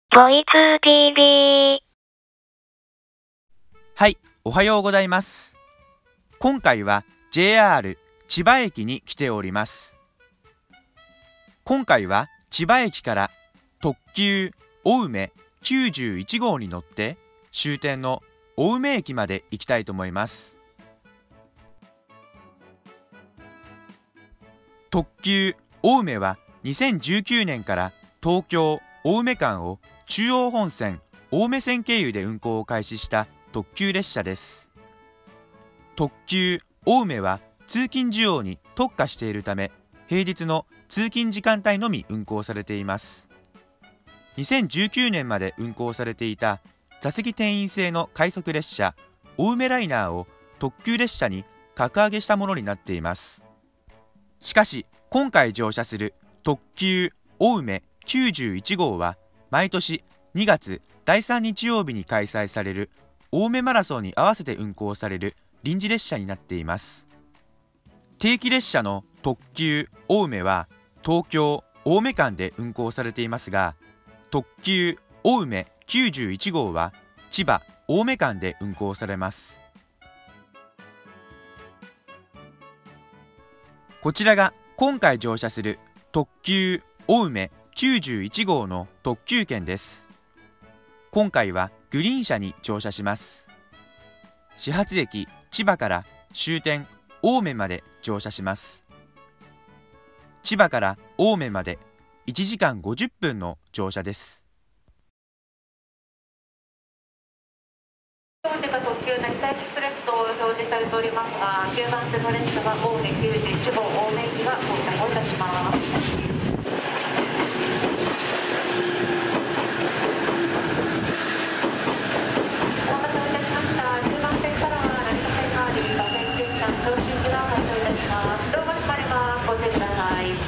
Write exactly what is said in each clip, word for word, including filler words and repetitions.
ボイツー ティービー。 はい、おはようございます。今回は ジェイアール 千葉駅に来ております。今回は千葉駅から特急青梅きゅうじゅういち号に乗って終点の青梅駅まで行きたいと思います。特急青梅はにせんじゅうきゅうねんから東京青梅間を中央本線青梅線経由で運行を開始した特急列車です。特急青梅は通勤需要に特化しているため、平日の通勤時間帯のみ運行されています。にせんじゅうきゅうねんまで運行されていた座席定員制の快速列車青梅ライナーを特急列車に格上げしたものになっています。しかし今回乗車する特急青梅きゅうじゅういち号は毎年にがつだいさん日曜日に開催される青梅マラソンに合わせて運行される臨時列車になっています。定期列車の特急青梅は東京青梅間で運行されていますが、特急青梅きゅうじゅういち号は千葉青梅間で運行されます。こちらが今回乗車する特急青梅きゅうじゅういち号の特急券です。今回はグリーン車に乗車します。始発駅千葉から終点青梅まで乗車します。千葉から青梅までいちじかんごじゅっぷんの乗車です。 当時が特急成田エクスプレスと表示されておりますが、きゅうばん線の列車が青梅きゅうじゅういち号青梅駅が到着をいたします。お待たせいたしました。きゅうばん線からは成田線があり、馬線停車長新駅が発車いたします。ドアが閉まります。ご注意ください。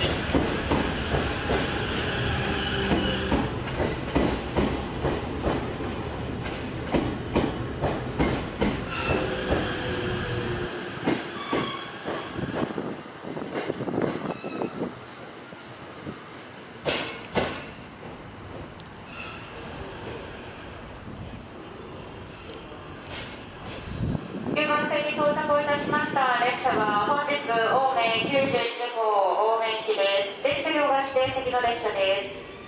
きゅうばん線に到着をいたしました。列車は本日青梅きゅうじゅういち号青梅駅です。電車両が指定席の列車です。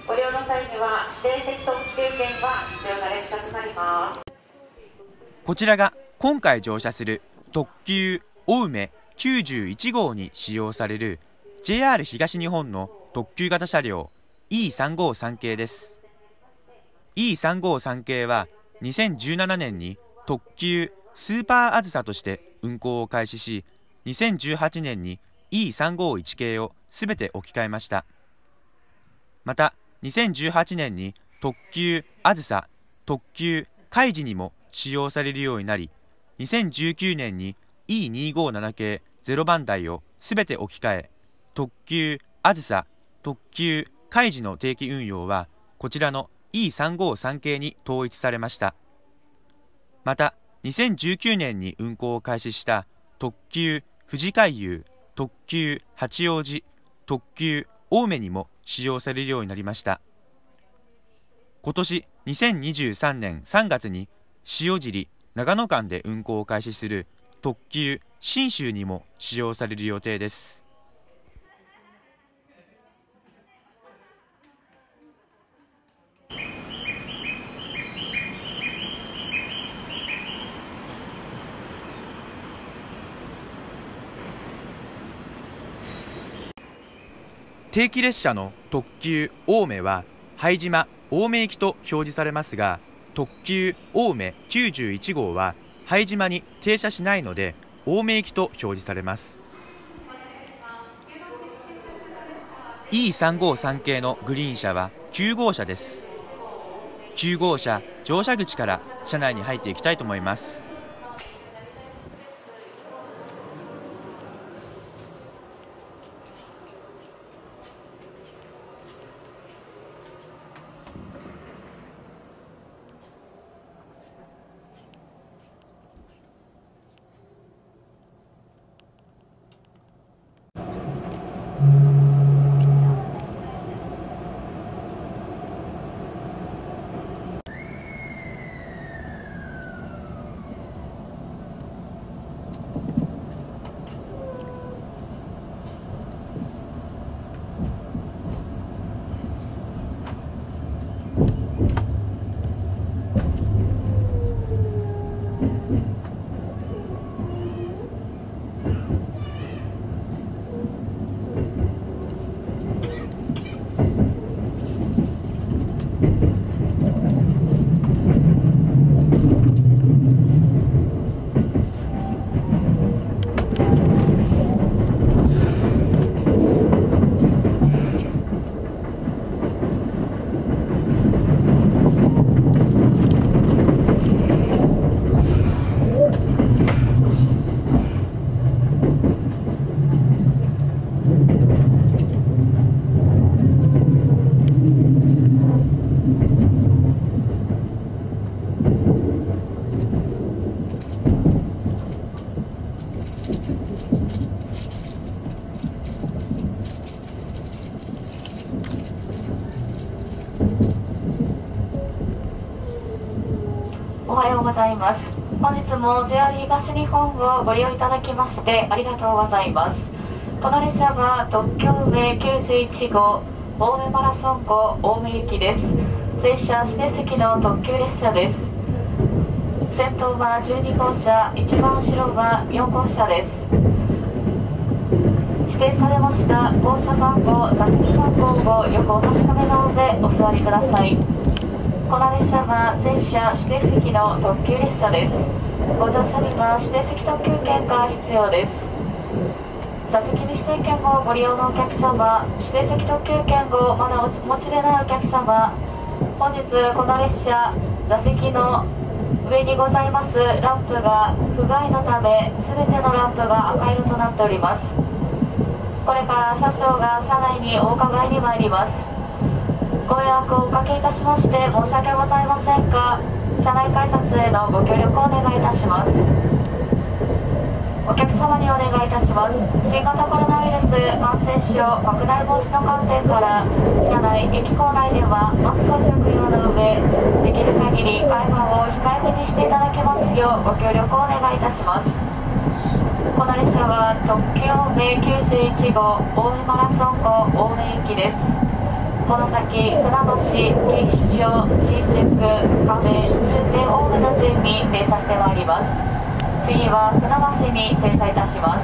ご利用の際には指定席特急券が必要な列車となります。 こちらが今回乗車する特急青梅きゅうじゅういち号に使用される ジェイアール 東日本の特急型車両 イーさんごーさん 系です。イーさんごーさん 系はにせんじゅうななねんに特急スーパーあずさとして運行を開始し、にせんじゅうはちねんに イーさんごーいち 系をすべて置き換えました。またにせんじゅうはちねんに特急あずさ、特急かいじにも使用されるようになり、にせんじゅうきゅうねんに イーにーごーなな 系ゼロばん台をすべて置き換え、特急あずさ、特急かいじの定期運用はこちらの イーさんごーさん 系に統一されました。またにせんじゅうきゅうねんに運行を開始した特急富士海遊、特急八王子、特急青梅にも使用されるようになりました。今年にせんにじゅうさんねんさんがつに塩尻・長野間で運行を開始する特急信州にも使用される予定です。定期列車の特急青梅は拝島青梅行きと表示されますが、特急青梅きゅうじゅういち号は拝島に停車しないので青梅行きと表示されます。 イーさんごーさん 系のグリーン車はきゅう号車です。きゅう号車乗車口から車内に入っていきたいと思います。 おはようございます。本日も ジェイアール 東日本をご利用いただきましてありがとうございます。この列車は特急青梅きゅうじゅういち号青梅マラソン号青梅行きです。正車指定席の特急列車です。先頭はじゅうに号車、一番後ろはよん号車です。指定されました号車番号、座席番号をよくお確かめの上お座りください。この列車は全車指定席の特急列車です。ご乗車には指定席特急券が必要です。座席に指定券をご利用のお客様、指定席特急券をまだお持ちでないお客様、本日この列車座席の上にございますランプが不具合のため全てのランプが赤色となっております。これから車掌が車内にお伺いに参ります。ご迷惑をおかけいたしまして申し訳ございませんが、車内改札へのご協力をお願いいたします。お客様にお願いいたします。新型コロナウイルス感染症拡大防止の観点から、車内、駅構内ではマスク着用の上、できる限り会話を控えめにしていただけますようご協力をお願いいたします。この列車は特急青梅きゅうじゅういち号青梅マラソン号青梅行きです。この先、船橋、錦糸町、新宿、亀、終点青梅の順に停車してまいります。次は船橋に停車いたします。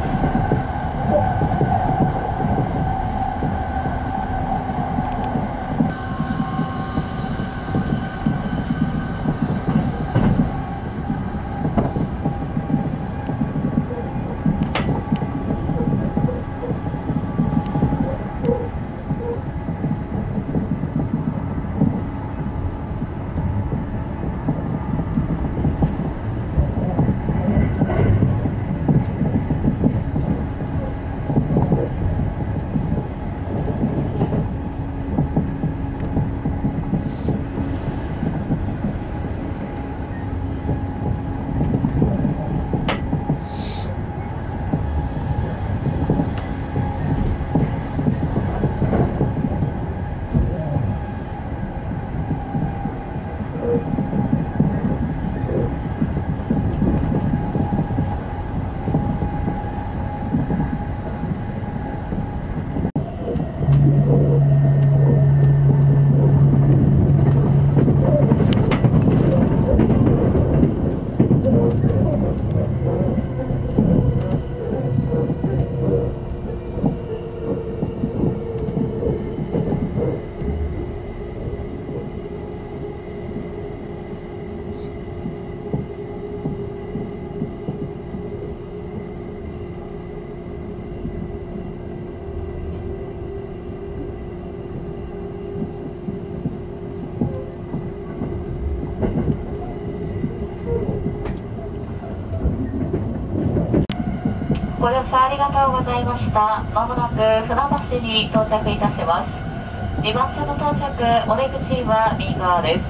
ご乗車ありがとうございました。まもなく船橋に到着いたします。にばん線の到着、お出口は右側です。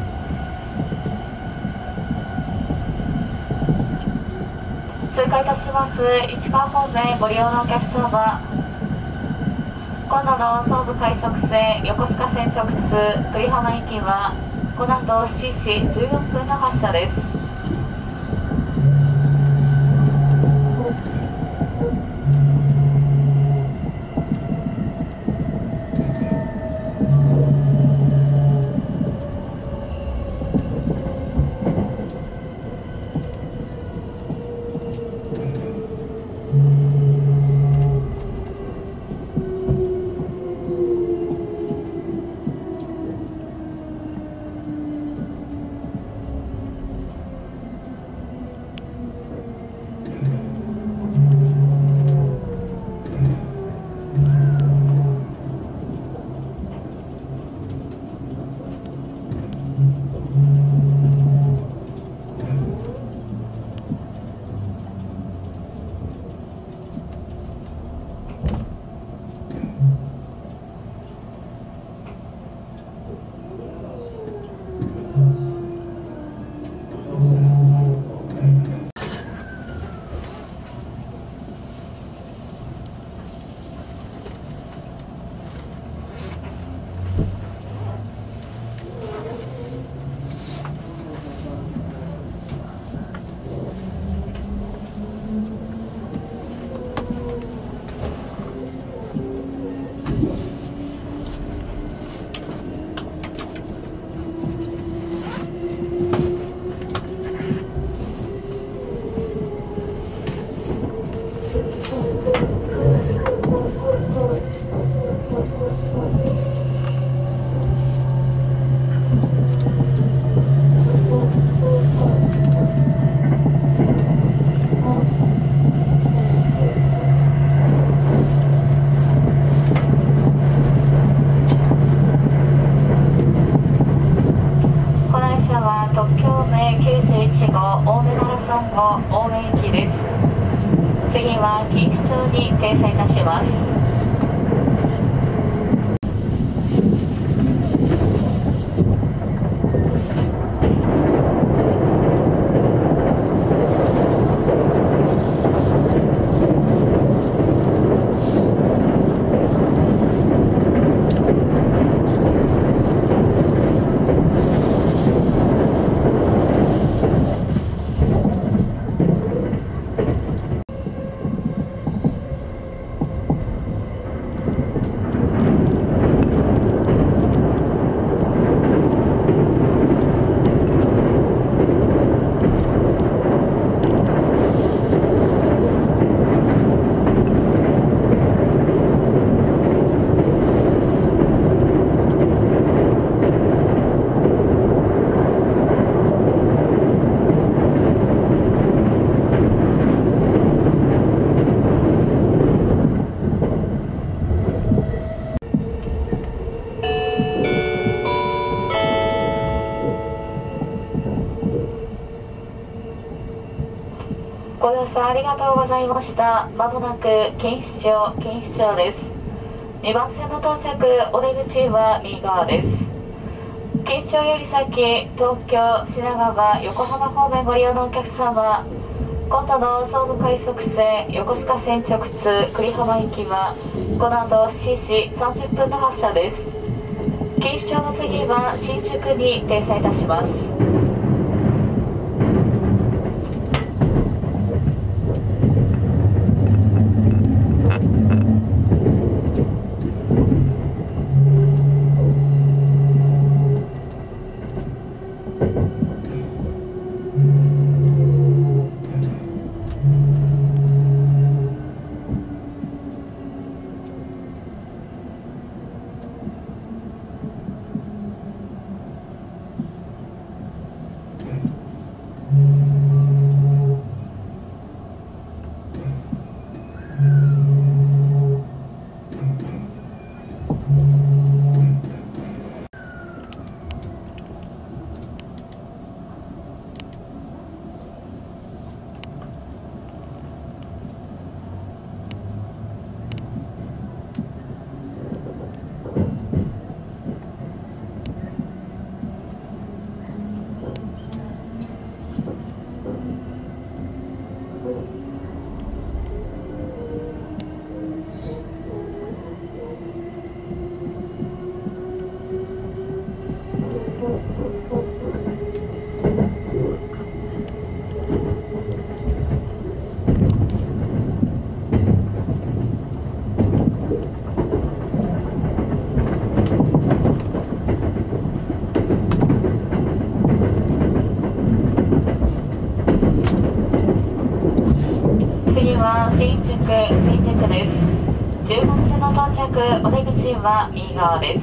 通過いたします市川方面ご利用のお客様、今度の総武快速線横須賀線直通久里浜行きはこの後しちじじゅうよんぷんの発車です。 青梅マラソン後青梅駅です。次は錦糸町に停車いたします。ご乗車ありがとうございました。まもなく錦糸町、錦糸町です。にばん線の到着、お出口は右側です。錦糸町より先、東京、品川、横浜方面ご利用のお客様、今度の総武快速線、横須賀線直通、久里浜行きは、この後しちじさんじゅっぷんの発車です。錦糸町の次は新宿に停車いたします。新宿、新宿です。じゅうばん線の到着、お出口は右側です。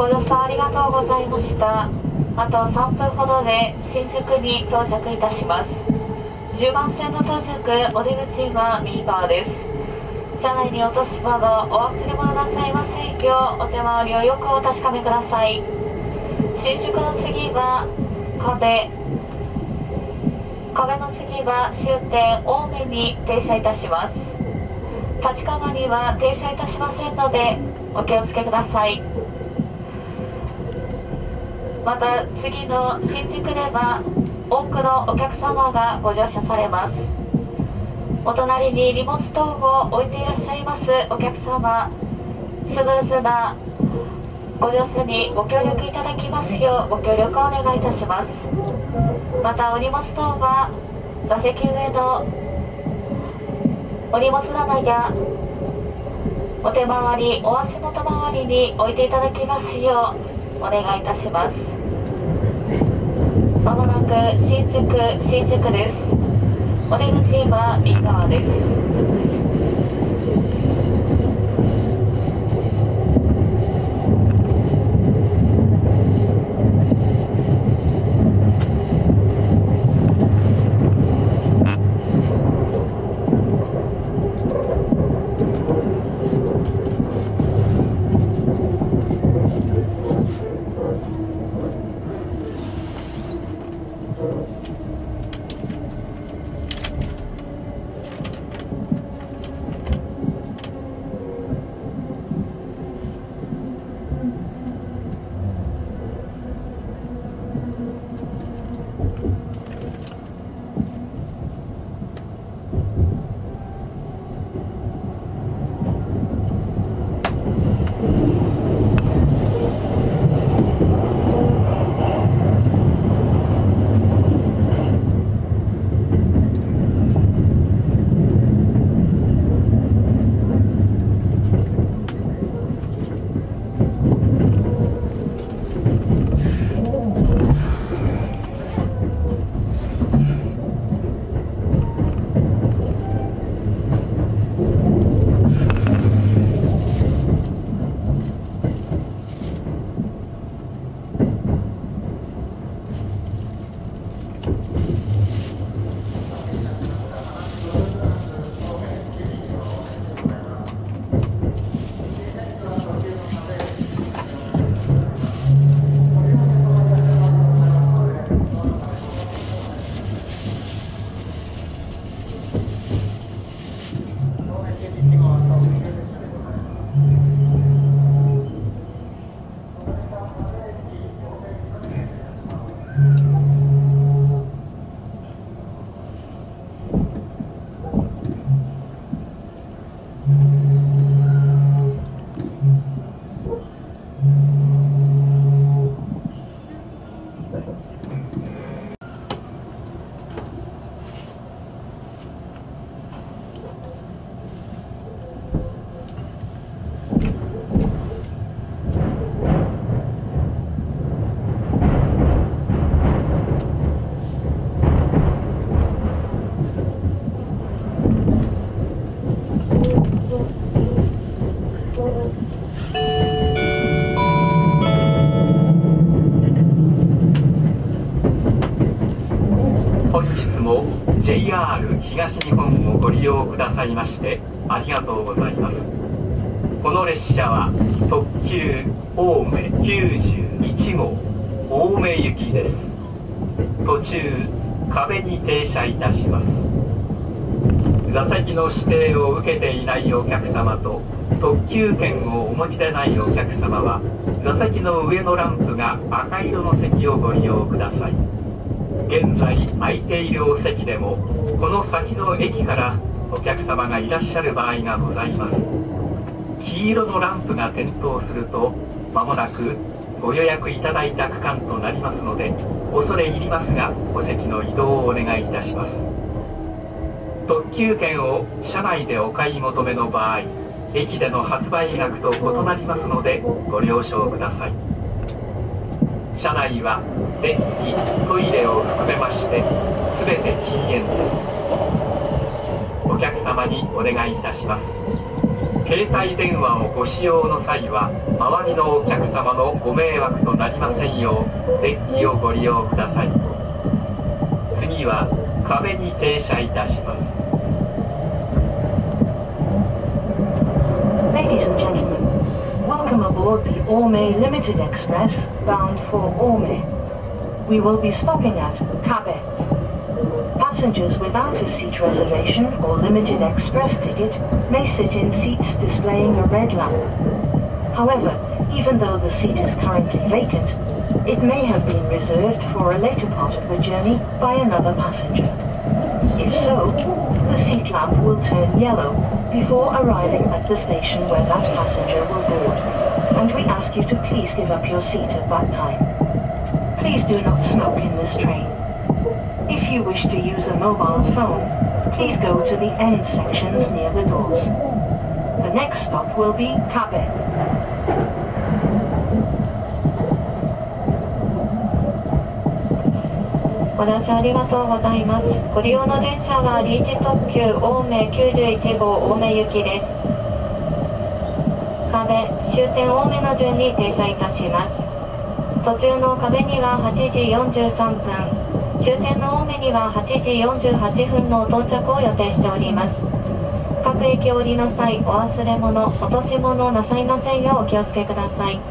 ご乗車ありがとうございました。あとさんぷんほどで新宿に到着いたします。じゅうばん線の到着、お出口は右側です。車内に落とし物、お忘れ物なさいませんよう、お手回りをよくお確かめください。新宿の次は壁、壁の次は終点青梅に停車いたします。立川には停車いたしませんのでお気をつけください。また次の新宿では多くのお客様がご乗車されます。お隣に荷物等を置いていらっしゃいますお客様、スムーズなご乗車にご協力いただきますようご協力をお願いいたします。またお荷物等は座席上のお荷物棚やお手回り、お足元回りに置いていただきますようお願いいたします。まもなく新宿、新宿です。お出口は右側です。 ジェイアール 東日本をご利用くださいましてありがとうございます。この列車は特急青梅きゅうじゅういち号青梅行きです。途中壁に停車いたします。座席の指定を受けていないお客様と特急券をお持ちでないお客様は座席の上のランプが赤色の席をご利用ください。現在空いているお席でもこの先の駅からお客様がいらっしゃる場合がございます。黄色のランプが点灯すると間もなくご予約いただいた区間となりますので恐れ入りますがお席の移動をお願いいたします。特急券を車内でお買い求めの場合駅での発売額と異なりますのでご了承ください。車内は電気、トイレを含めまして全て禁煙です。お客様にお願いいたします。 携帯電話をご使用の際は周りのお客様のご迷惑となりませんようデッキをご利用ください。次は壁に停車いたします。 Ladies and gentlemen, welcome aboard the Orme Limited Express bound for Orme. We will be stopping at Kabe. Passengers without a seat reservation or limited express ticket may sit in seats displaying a red lamp. However, even though the seat is currently vacant, it may have been reserved for a later part of the journey by another passenger. If so, the seat lamp will turn yellow before arriving at the station where that passenger will board, and we ask you to please give up your seat at that time. Please do not smoke in this train. If you wish to use a mobile phone, please go to the end sections near the doors. The next stop will be Kabe. ご乗車ありがとうございます。ご利用の電車はリーチ特急青梅きゅうじゅういち号青梅行きです。壁、終点青梅の順に停車いたします。途中の壁にははちじよんじゅうさんぷん、終点の青梅にははちじよんじゅうはちふんの到着を予定しております。各駅降りの際、お忘れ物、落とし物なさいませんようお気をつけください。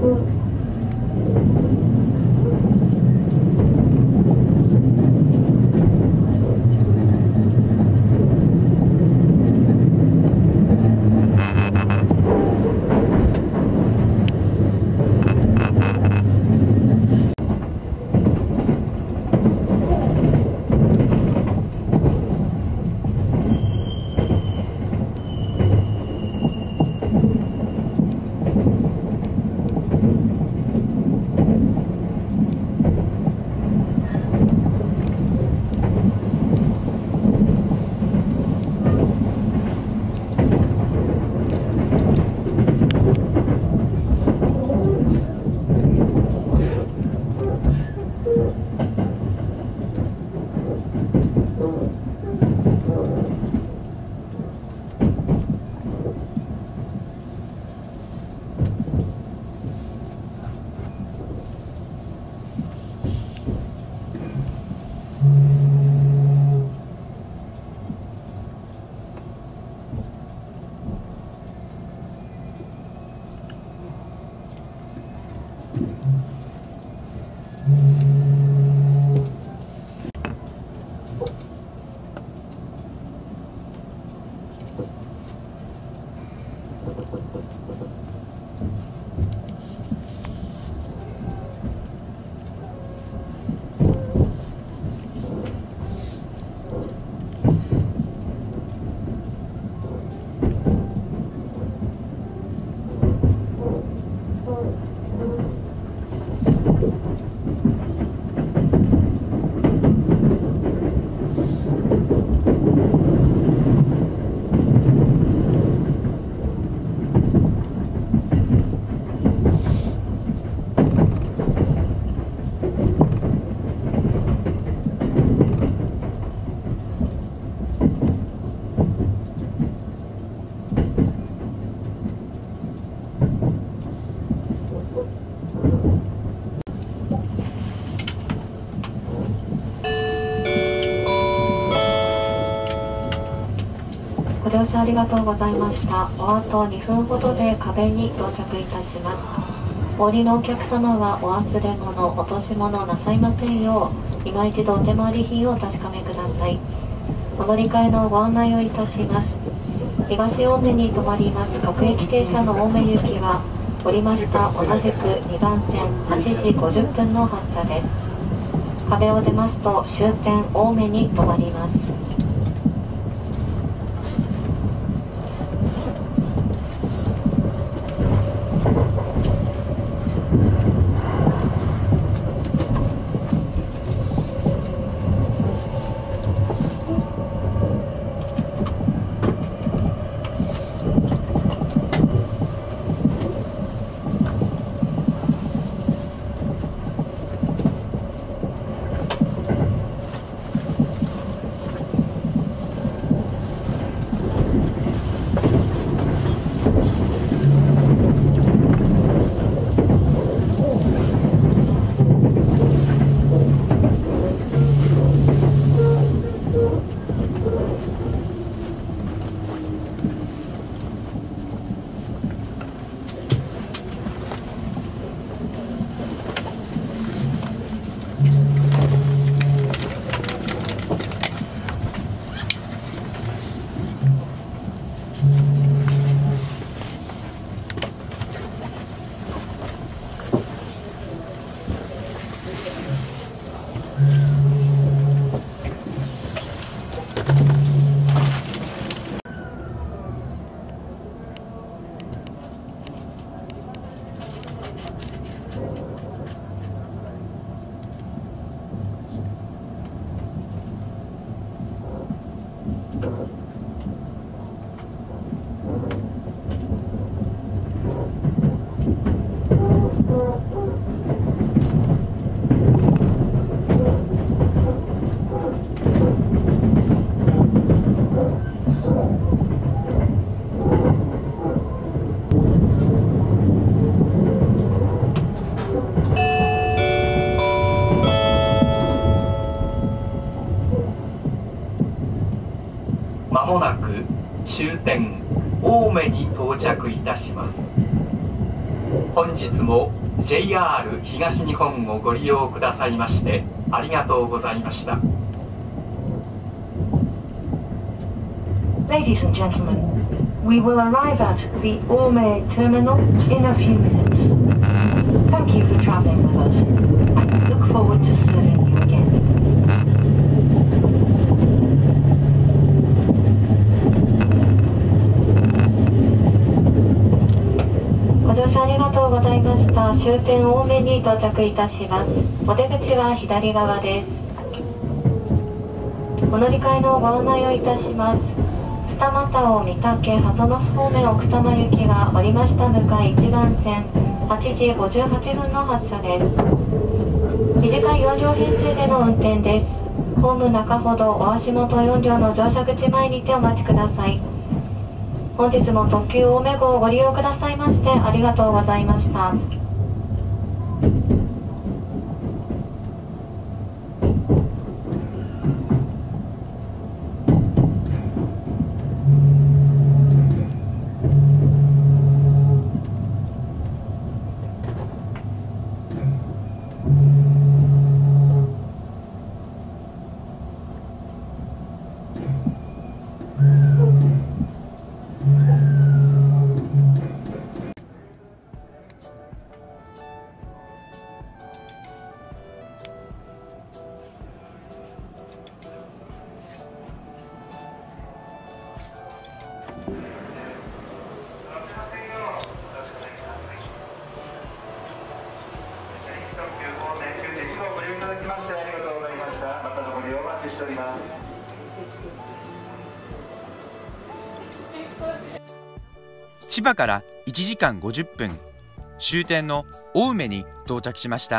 ご乗車ありがとうございました。おあとにふんほどで壁に到着いたします。お降りのお客様はお忘れ物、落とし物なさいませんよう、今一度お手回り品をお確かめください。お乗り換えのご案内をいたします。東青梅に停まります各駅停車の青梅行きは、降りました同じくにばん線はちじごじゅっぷんの発車です。壁を出ますと終点青梅に停まります。 まもなく終点青梅に到着いたします。 本日も ジェイアール 東日本をご利用くださいましてありがとうございました。 Ladies and gentlemen, we will arrive at the Orme terminal in a few minutes. Thank you for traveling with us, and we look forward to serving you again. ご乗車ありがとうございました。終点青梅に到着いたします。お出口は左側です。お乗り換えのご案内をいたします。二俣を御嶽鳩ノ巣方面奥多摩行きが降りました向かいいちばん線はちじごじゅうはちふんの発車です。短いよん両編成での運転です。ホーム中ほどお足元よん両の乗車口前にてお待ちください。本日も特急青梅号をご利用くださいましてありがとうございました。 千葉からいちじかんごじゅっぷん、終点の青梅に到着しました。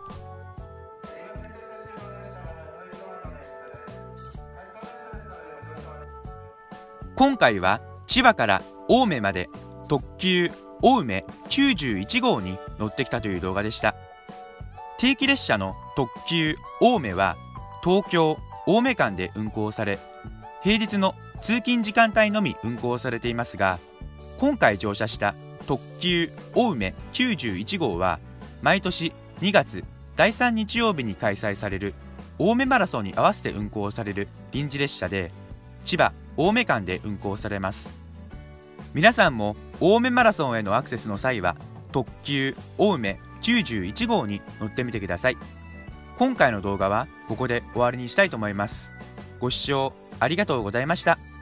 今回は千葉から青梅まで特急青梅きゅうじゅういち号に乗ってきたという動画でした。定期列車の特急青梅は東京青梅間で運行され、平日の通勤時間帯のみ運行されていますが、今回乗車した特急青梅きゅうじゅういち号は毎年にがつだいさん日曜日に開催される青梅マラソンに合わせて運行される臨時列車で、千葉青梅間で運行されます。皆さんも青梅マラソンへのアクセスの際は特急青梅きゅうじゅういち号に乗ってみてください。今回の動画はここで終わりにしたいと思います。ご視聴ありがとうございました。